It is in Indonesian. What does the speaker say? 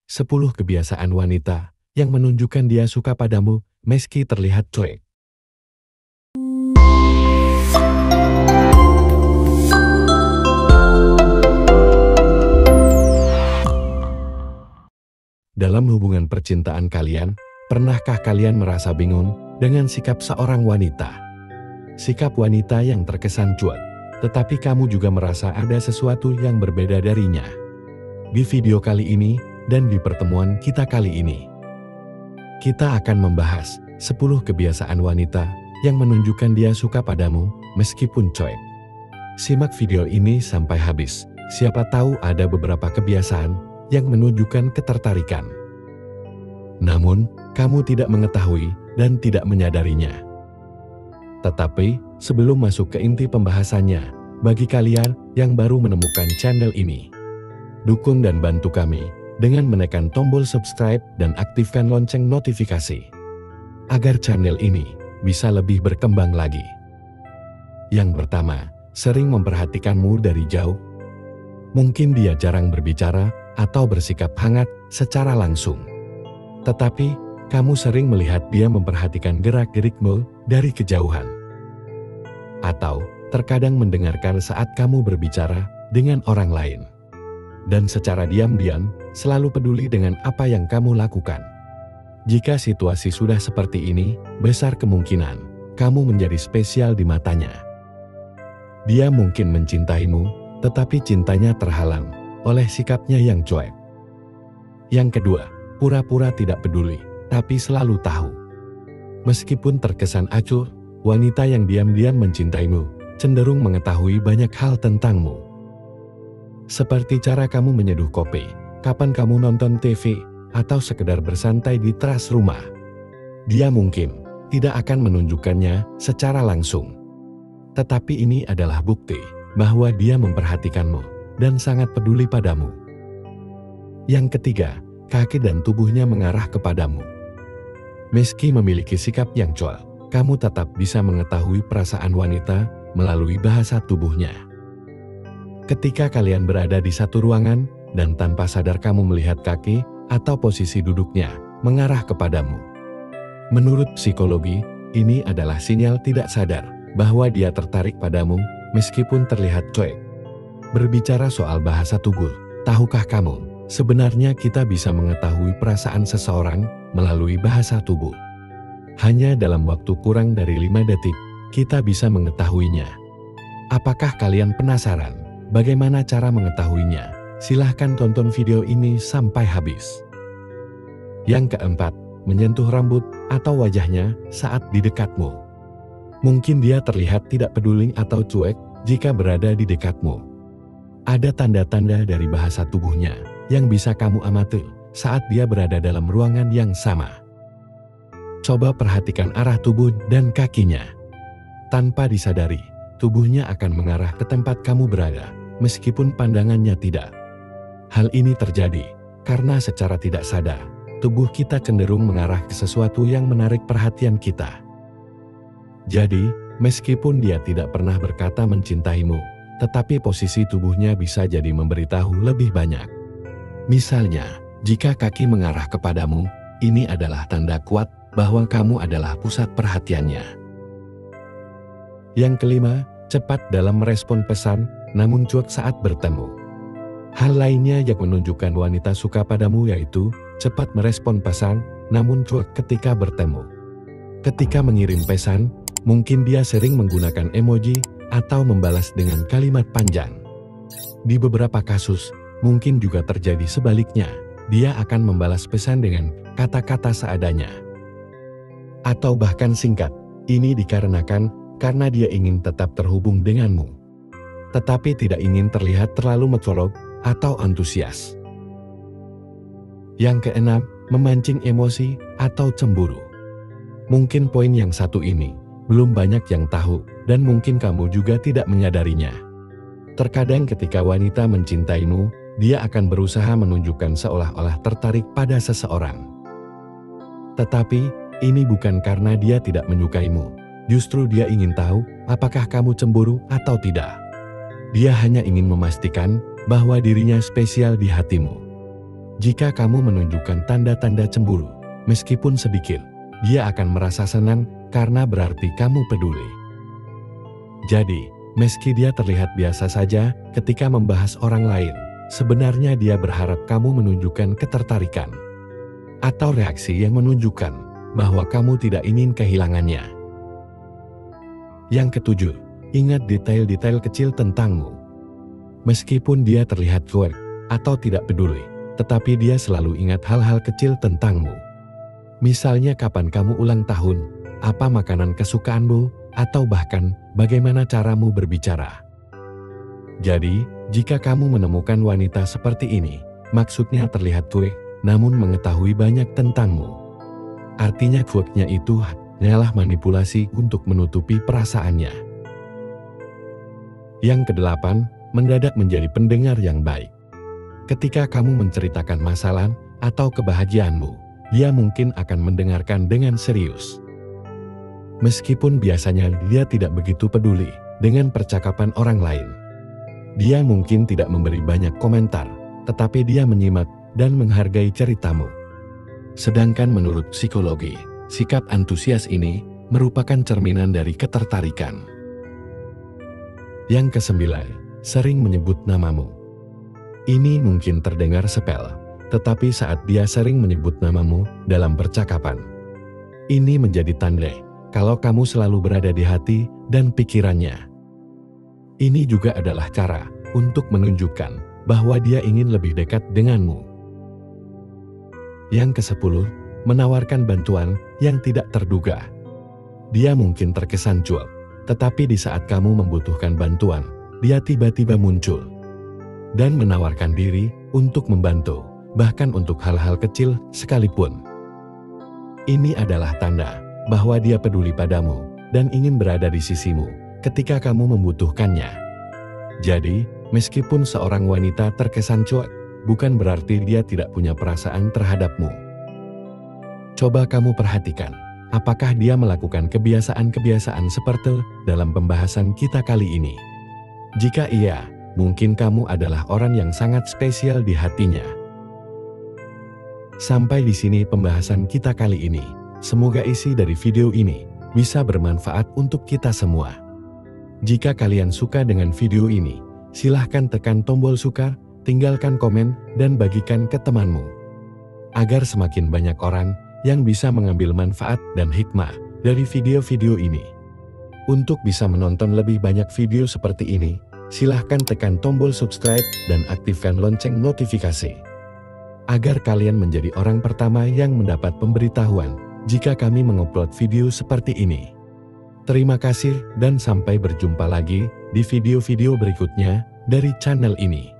10 kebiasaan wanita yang menunjukkan dia suka padamu meski terlihat cuek. Dalam hubungan percintaan kalian, pernahkah kalian merasa bingung dengan sikap seorang wanita? Sikap wanita yang terkesan cuek, tetapi kamu juga merasa ada sesuatu yang berbeda darinya. Di video kali ini, dan di pertemuan kita kali ini, kita akan membahas 10 kebiasaan wanita yang menunjukkan dia suka padamu meskipun cuek. Simak video ini sampai habis, siapa tahu ada beberapa kebiasaan yang menunjukkan ketertarikan. Namun, kamu tidak mengetahui dan tidak menyadarinya. Tetapi, sebelum masuk ke inti pembahasannya, bagi kalian yang baru menemukan channel ini, dukung dan bantu kami dengan menekan tombol subscribe dan aktifkan lonceng notifikasi, agar channel ini bisa lebih berkembang lagi. Yang pertama, sering memperhatikanmu dari jauh. Mungkin dia jarang berbicara atau bersikap hangat secara langsung. Tetapi, kamu sering melihat dia memperhatikan gerak-gerikmu dari kejauhan. Atau, terkadang mendengarkan saat kamu berbicara dengan orang lain. Dan secara diam-diam, selalu peduli dengan apa yang kamu lakukan. Jika situasi sudah seperti ini, besar kemungkinan kamu menjadi spesial di matanya. Dia mungkin mencintaimu, tetapi cintanya terhalang oleh sikapnya yang cuek. Yang kedua, pura-pura tidak peduli, tapi selalu tahu. Meskipun terkesan acuh, wanita yang diam-diam mencintaimu cenderung mengetahui banyak hal tentangmu. Seperti cara kamu menyeduh kopi, kapan kamu nonton TV, atau sekedar bersantai di teras rumah. Dia mungkin tidak akan menunjukkannya secara langsung. Tetapi ini adalah bukti bahwa dia memperhatikanmu dan sangat peduli padamu. Yang ketiga, kaki dan tubuhnya mengarah kepadamu. Meski memiliki sikap yang cuek, kamu tetap bisa mengetahui perasaan wanita melalui bahasa tubuhnya. Ketika kalian berada di satu ruangan, dan tanpa sadar kamu melihat kaki atau posisi duduknya mengarah kepadamu. Menurut psikologi, ini adalah sinyal tidak sadar bahwa dia tertarik padamu meskipun terlihat cuek. Berbicara soal bahasa tubuh, tahukah kamu, sebenarnya kita bisa mengetahui perasaan seseorang melalui bahasa tubuh. Hanya dalam waktu kurang dari 5 detik, kita bisa mengetahuinya. Apakah kalian penasaran bagaimana cara mengetahuinya? Silahkan tonton video ini sampai habis. Yang keempat, menyentuh rambut atau wajahnya saat di dekatmu. Mungkin dia terlihat tidak peduli atau cuek jika berada di dekatmu. Ada tanda-tanda dari bahasa tubuhnya yang bisa kamu amati saat dia berada dalam ruangan yang sama. Coba perhatikan arah tubuh dan kakinya. Tanpa disadari, tubuhnya akan mengarah ke tempat kamu berada, meskipun pandangannya tidak. Hal ini terjadi karena secara tidak sadar, tubuh kita cenderung mengarah ke sesuatu yang menarik perhatian kita. Jadi, meskipun dia tidak pernah berkata mencintaimu, tetapi posisi tubuhnya bisa jadi memberitahu lebih banyak. Misalnya, jika kaki mengarah kepadamu, ini adalah tanda kuat bahwa kamu adalah pusat perhatiannya. Yang kelima, cepat dalam merespon pesan, namun cuek saat bertemu. Hal lainnya yang menunjukkan wanita suka padamu yaitu cepat merespon pesan, namun cuek ketika bertemu. Ketika mengirim pesan, mungkin dia sering menggunakan emoji atau membalas dengan kalimat panjang. Di beberapa kasus, mungkin juga terjadi sebaliknya, dia akan membalas pesan dengan kata-kata seadanya. Atau bahkan singkat, ini dikarenakan karena dia ingin tetap terhubung denganmu. Tetapi tidak ingin terlihat terlalu mencolok atau antusias. Yang keenam, memancing emosi atau cemburu. Mungkin poin yang satu ini belum banyak yang tahu, dan mungkin kamu juga tidak menyadarinya. Terkadang ketika wanita mencintaimu, dia akan berusaha menunjukkan seolah-olah tertarik pada seseorang. Tetapi, ini bukan karena dia tidak menyukaimu. Justru dia ingin tahu apakah kamu cemburu atau tidak. Dia hanya ingin memastikan bahwa dirinya spesial di hatimu. Jika kamu menunjukkan tanda-tanda cemburu, meskipun sedikit, dia akan merasa senang karena berarti kamu peduli. Jadi, meski dia terlihat biasa saja ketika membahas orang lain, sebenarnya dia berharap kamu menunjukkan ketertarikan atau reaksi yang menunjukkan bahwa kamu tidak ingin kehilangannya. Yang ketujuh, ingat detail-detail kecil tentangmu. Meskipun dia terlihat cuek atau tidak peduli, tetapi dia selalu ingat hal-hal kecil tentangmu. Misalnya kapan kamu ulang tahun, apa makanan kesukaanmu, atau bahkan bagaimana caramu berbicara. Jadi, jika kamu menemukan wanita seperti ini, maksudnya terlihat cuek, namun mengetahui banyak tentangmu. Artinya cueknya itu hanyalah manipulasi untuk menutupi perasaannya. Yang kedelapan, mendadak menjadi pendengar yang baik. Ketika kamu menceritakan masalah atau kebahagiaanmu, dia mungkin akan mendengarkan dengan serius. Meskipun biasanya dia tidak begitu peduli dengan percakapan orang lain. Dia mungkin tidak memberi banyak komentar, tetapi dia menyimak dan menghargai ceritamu. Sedangkan menurut psikologi, sikap antusias ini merupakan cerminan dari ketertarikan. Yang kesembilan, sering menyebut namamu. Ini mungkin terdengar sepele, tetapi saat dia sering menyebut namamu dalam percakapan, ini menjadi tanda kalau kamu selalu berada di hati dan pikirannya. Ini juga adalah cara untuk menunjukkan bahwa dia ingin lebih dekat denganmu. Yang ke-10, menawarkan bantuan yang tidak terduga. Dia mungkin terkesan cuek, tetapi di saat kamu membutuhkan bantuan, dia tiba-tiba muncul dan menawarkan diri untuk membantu, bahkan untuk hal-hal kecil sekalipun. Ini adalah tanda bahwa dia peduli padamu dan ingin berada di sisimu ketika kamu membutuhkannya. Jadi, meskipun seorang wanita terkesan cuek, bukan berarti dia tidak punya perasaan terhadapmu. Coba kamu perhatikan, apakah dia melakukan kebiasaan-kebiasaan seperti dalam pembahasan kita kali ini. Jika iya, mungkin kamu adalah orang yang sangat spesial di hatinya. Sampai di sini pembahasan kita kali ini. Semoga isi dari video ini bisa bermanfaat untuk kita semua. Jika kalian suka dengan video ini, silahkan tekan tombol suka, tinggalkan komen, dan bagikan ke temanmu. Agar semakin banyak orang yang bisa mengambil manfaat dan hikmah dari video-video ini. Untuk bisa menonton lebih banyak video seperti ini, silahkan tekan tombol subscribe dan aktifkan lonceng notifikasi. Agar kalian menjadi orang pertama yang mendapat pemberitahuan jika kami mengupload video seperti ini. Terima kasih dan sampai berjumpa lagi di video-video berikutnya dari channel ini.